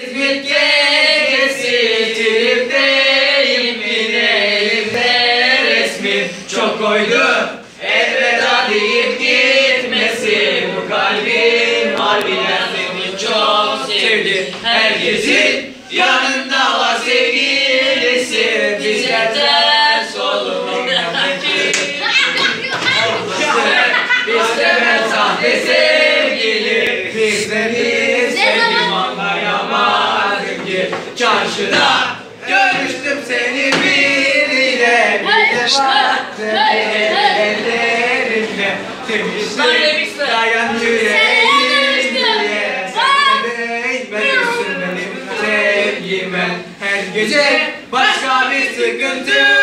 İzmit gecesi tripteyim, elimde resmin çok koydu. Elveda deyip gitmesi, bu kalbim harbiden seni çok sevdi. Herkesin yanında var sevgilisi, bizler ters olduk. Bizler sahte sevgili, bizleri sevdim anlayamadım ki. Çarşıda görmüştüm seni biriyle, bir de baktım ellerimle temizlik dayan yüreğim diye. Sen de değmezsin benim sevgime, her gece başka bir sıkıntı